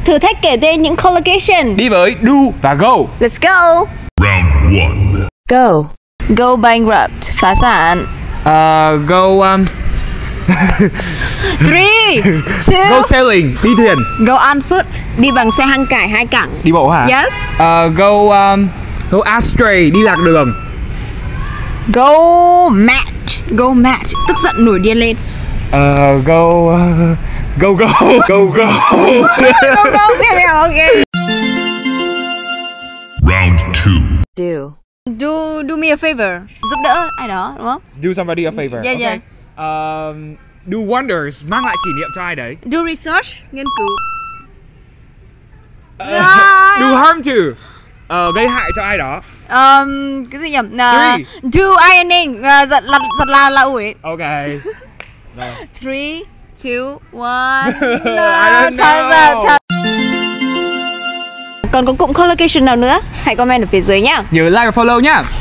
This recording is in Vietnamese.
Thử thách kể tên những collocation. Đi với do và go. Let's go. Round 1. Go. Go bankrupt, phá sản. Go 3, 2, go sailing, đi thuyền. go on foot, đi bằng xe hăng cải 2 cẳng. Đi bộ hả? Yes. Go astray, đi lạc đường. Go mad, tức giận nổi điên lên. Go. Okay. Round 2. Do me a favor, giúp đỡ ai đó đúng không? Do somebody a favor. Yeah, Okay. Do wonders, mang lại kỷ niệm cho ai đấy. Do research, nghiên cứu. Do harm to, gây hại cho ai đó. Cái gì nhỉ? Do ironing, giật là ủi. Okay. 3, 2, 1. I don't know. Còn có cụm collocation nào nữa? Hãy comment ở phía dưới nhá. Nhớ like và follow nhá.